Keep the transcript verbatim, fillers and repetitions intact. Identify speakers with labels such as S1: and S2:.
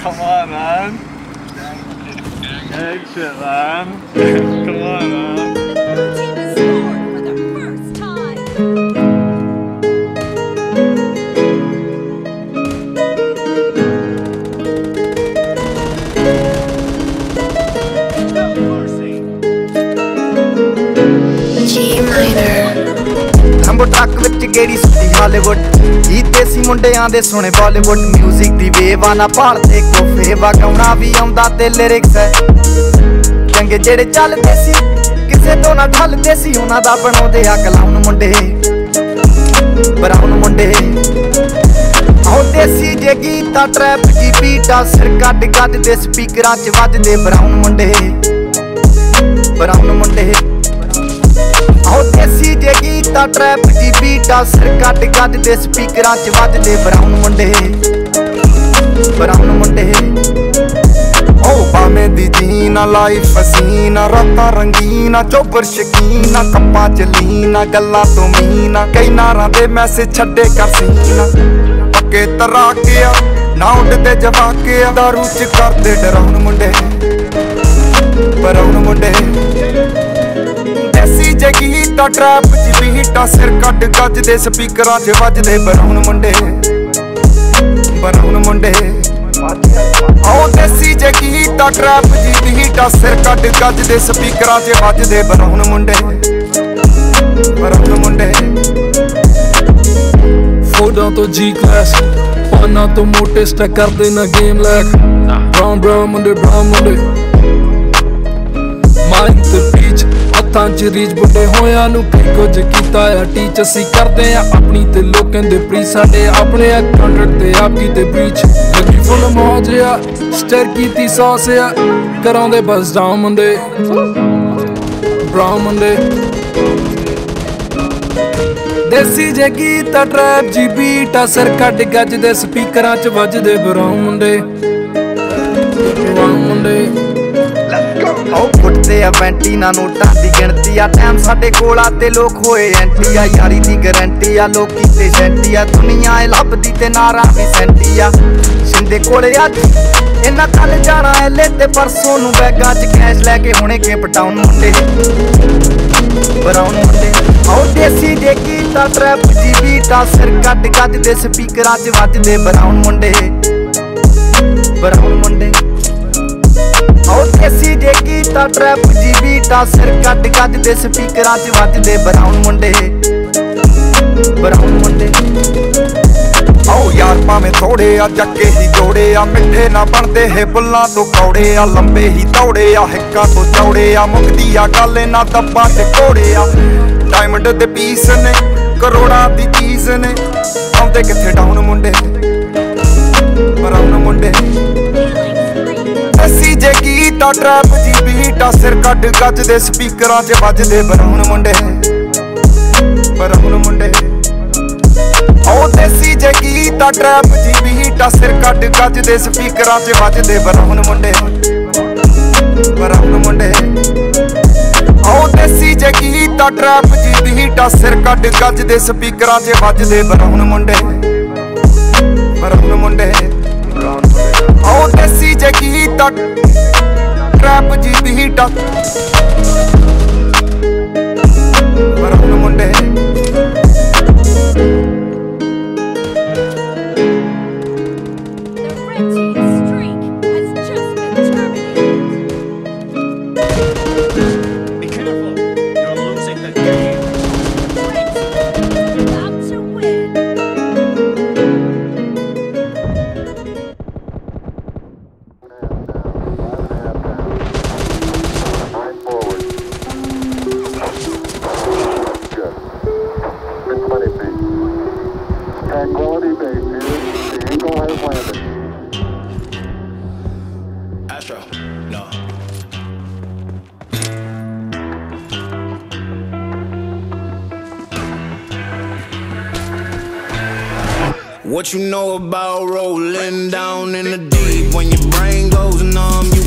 S1: Come on, man. Egg shit, man. Come on, man.
S2: Lambo truck ਵਿੱਚ ਗੇੜੀ ਸੁੱਤੀ Hollywood ਜੀ ਦੇਸੀ ਮੁੰਡਿਆਂ ਦੇ ਸੋਹਣੇ ਬਾਲੀਵੁੱਡ ਮਿਊਜ਼ਿਕ ਦੀ ਵੇਵ ਆ ਨਾ ਭਾਲਦੇ ਕੋਫੇ ਵਾ ਗਾਉਣਾ ਵੀ ਆਉਂਦਾ ਤੇ ਲਿਰਿਕਸ ਹੈ ਚੰਗੇ ਜਿਹੜੇ ਚੱਲਦੇ ਸੀ ਕਿਸੇ ਤੋਂ ਨਾ ਢਲਦੇ ਸੀ ਉਹਨਾਂ ਦਾ ਬਣਾਉਂਦੇ ਆ ਕਲਾਉਣ ਮੁੰਡੇ ਬਰਾਉਨ ਮੁੰਡੇ ਆਹ ਦੇਸੀ ਜੇ ਗੀਤਾ ਟਰੈਪ ਜੀ ਬੀਟਾ ਸਿਰ ਕੱਢ ਕੱਢ ਦੇ ਸਪੀਕਰਾਂ 'ਚ ਵੱਜਦੇ ਬਰਾਉਨ ਮੁੰਡੇ ਬਰਾਉਨ ਮੁੰਡੇ ਆਹ ਦੇਸੀ ਜੇ ਗੀਤਾ ਟਰੈਪ ਜੀ ਬੀਟਾ ਸਿਰ ਕੱਢ ਕੱਢ ਦੇ ਸਪੀਕਰਾਂ 'ਚ ਵੱਜਦੇ ਬਰਾਉਨ ਮੁੰਡੇ ਬਰਾਉਨ ਮੁੰਡੇ ਓ ਬਾਵੇਂ ਦੀ ਜੀਨਾ ਲਾਈਫ ਹਸੀਨਾ ਰਾਤਾਂ ਰੰਗੀਨਾ ਚੋਬਰ ਸ਼ਕੀਨਾ ਕੱਪਾਂ ਚ ਲੀਨਾ ਗੱਲਾਂ ਤੋਂ ਮੀਨਾ ਕਈ ਨਾਰਾਂ ਦੇ ਮੈਸੇਜ ਛੱਡੇ ਕਰ ਸੀਨਾ ਪੱਕੇ ਤਰਾ ਕੇ ਆ ਨਾ ਉੱਡਦੇ ਜਵਾਕੇ ਆ ਦਾਰੂ ਚ ਕਰਦੇ ਡਰਾਉਣ ਮੁੰਡੇ ਬਰਾਉਨ ਮੁੰਡੇ ਦੇਸੀ ਜੇ ਗੀਤਾ ਟਰੈਪ ਜੀ ਬੀਟਾ ਸਿਰ ਕੱਢ ਗੱਜ ਦੇ ਸਪੀਕਰਾਂ 'ਚ ਵੱਜਦੇ ਬਰਾਉਨ ਮੁੰਡੇ ਬਰਾਉਨ ਮੁੰਡੇ ਆਹ ਦੇਸੀ ਜੇ ਗੀਤਾ ਟਰੈਪ ਜੀ ਬੀਟਾ ਸਿਰ ਕੱਢ ਗੱਜ ਦੇ ਸਪੀਕਰਾਂ 'ਚ ਵੱਜਦੇ ਬਰਾਉਨ ਮੁੰਡੇ ਬਰਾਉਨ ਮੁੰਡੇ
S3: ਫੋਟੋਆਂ ਤੋਂ ਜੀ ਕਲਾਸ ਪਾਨਾਂ ਤੋਂ ਮੋਟੇ ਸਟੈਕ ਕਰਦੇ ਨਾ ਗੇਮ ਲੈਕ ਬਰਾਉਨ ਬਰਾਉਨ ਮੁੰਡੇ ਬਰਾਉਨ ਮੁੰਡੇ ਮਾਈਂਡ ਤੇ ਪੀਚ ਹੱਥਾਂ 'ਚ ਰੀਚ ਬੁੱਢੇ ਹੋਇਆਂ ਨੂੰ ਕਈ ਕੁਝ ਕੀਤਾ ਆ ਟੀਚ ਅਸੀਂ ਕਰਦੇ ਆ ਆਪਣੀ ਤੇ ਲੋਕਾਂ ਦੇ ਪ੍ਰੀ ਸਾਡੇ ਆਪਣੇ ਆ ਕੰਟਰੈਕਟ ਤੇ ਆਪ ਕੀਤੇ ਬ੍ਰੀਚ ਲੱਗੀ ਫੁੱਲ ਮੌਜ ਆ ਸਟਰ ਕੀਤੀ ਸੌਸ ਆ ਕਰਾਉਂਦੇ ਬਸ ਡਾਊਨ ਮੁੰਡੇ ਬਰਾਊਨ ਮੁੰਡੇ ਦੇਸੀ ਜੇ ਗੀਤਾ ਟਰੈਪ ਜੀ ਬੀਟਾ ਸਿਰ ਕੱਢ ਗੱਜ ਦੇ ਸਪੀਕਰਾਂ 'ਚ ਵੱਜਦੇ ਬਰਾਊਨ ਮੁੰਡੇ ਬਰਾਊਨ ਮੁੰਡੇ ਆਹ ਫੁੱਟਦੇ ਆ ਵੈਂਟੀ ਨਾ ਨੋਟਾਂ ਦੀ ਗਿਣਤੀ ਆ ਟਾਈਮ ਸਾਡੇ ਕੋਲ ਆ ਤੇ ਲੋਕ ਹੋਏ ਐਂਟੀ ਆ ਯਾਰੀ ਦੀ ਗਰੰਟੀ ਆ ਲੋਕੀ ਤੇ ਸੈਂਟੀ ਆ ਦੁਨੀਆ ਇਹ ਲੱਭਦੀ ਤੇ ਨਾਰਾ ਵੀ ਸੈਂਟੀ ਆ ਸਿੰਦੇ ਕੋਲੇ ਅੱਜ ਇਹਨਾਂ ਕੱਲ ਜਾਣਾ ਐਲੇ ਤੇ ਪਰਸੋਂ ਨੂੰ ਬੈਗਾਂ 'ਚ ਕੈਸ਼ ਲੈ ਕੇ ਹੁਣੇ ਕੇ ਪਟਾਉਣ ਮੁੰਡੇ ਬਰਾਉਨ ਮੁੰਡੇ ਆਹ ਦੇਸੀ ਜੇ ਗੀਤਾ ਟਰੈਪ ਜੀ ਬੀਟਾ ਸਿਰ ਕੱਢ ਗੱਜ ਦੇ ਸਪੀਕਰਾਂ 'ਚ ਵੱਜਦੇ ਬਰਾਉਨ ਮੁੰਡੇ ਬਰਾਉਨ ਮੁੰਡੇ ਆਹ ਦੇਸੀ ਜੇ ਗੀਤਾ ਟਰੈਪ ਜੀ ਬੀਟਾ ਸਿਰ ਕੱਢ ਗੱਜ ਦੇ ਸਪੀਕਰਾਂ 'ਚ ਵੱਜਦੇ ਬਰਾਉਨ ਮੁੰਡੇ ਬਰਾਉਨ ਮੁੰਡੇ ਆਹ ਯਾਰ ਭਾਵੇਂ ਥੋੜੇ ਆ ਚੱਕੇ ਹੀ ਜੋੜੇ ਆ ਮਿੱਠੇ ਨਾ ਬਣਦੇ ਹੈ ਬੁੱਲਾਂ ਤੋਂ ਕੌੜੇ ਆ ਲੰਬੇ ਹੀ ਦੌੜੇ ਆ ਹਿੱਕਾਂ ਤੋਂ ਚੌੜੇ ਆ ਮੁੱਕਦੀ ਆ ਗੱਲ ਇਹਨਾਂ ਦੱਬਾਂ ਤੇ ਘੋੜੇ ਆ ਡਾਇਮੰਡ ਦੇ ਪੀਸ ਨੇ ਕਰੋੜਾਂ ਦੀ ਚੀਜ਼ ਨੇ ਆਉਂਦੇ ਕਿੱਥੇ ਡਾਊਨ ਮੁੰਡੇ ਬਰਾਉਨ ਮੁੰਡੇ ਦੇਸੀ ਜੇ ਗੀਤਾ ਟਰੈਪ ਜੀ ਬੀਟਾ ਸਿਰ ਕੱਢ ਗੱਜ ਦੇ ਸਪੀਕਰਾਂ 'ਚ ਵੱਜਦੇ ਬਰਾਉਨ ਮੁੰਡੇ ਬਰਾਉਨ ਮੁੰਡੇ ਆਹ ਦੇਸੀ ਜੇ ਗੀਤਾ ਟਰੈਪ ਜੀ ਬੀਟਾ ਸਿਰ ਕੱਢ ਗੱਜ ਦੇ ਸਪੀਕਰਾਂ 'ਚ ਵੱਜਦੇ ਬਰਾਉਨ ਮੁੰਡੇ ਬਰਾਉਨ ਮੁੰਡੇ ਆਹ ਦੇਸੀ ਜੇ ਗੀਤਾ ਟਰੈਪ ਜੀ ਬੀਟਾ ਸਿਰ ਕੱਢ ਗੱਜ ਦੇ ਸਪੀਕਰਾਂ 'ਚ ਵੱਜਦੇ ਬਰਾਉਨ ਮੁੰਡੇ ਬਰਾਉਨ ਮੁੰਡੇ ਆਹ ਦੇਸੀ ਜੇ ਗੀਤਾ ਟਰੈਪ ਜੀ ਬੀਟਾ ਬਰਾਉਨ ਮੁੰਡੇ
S4: What you know about rolling down in the deep? When your brain goes numb,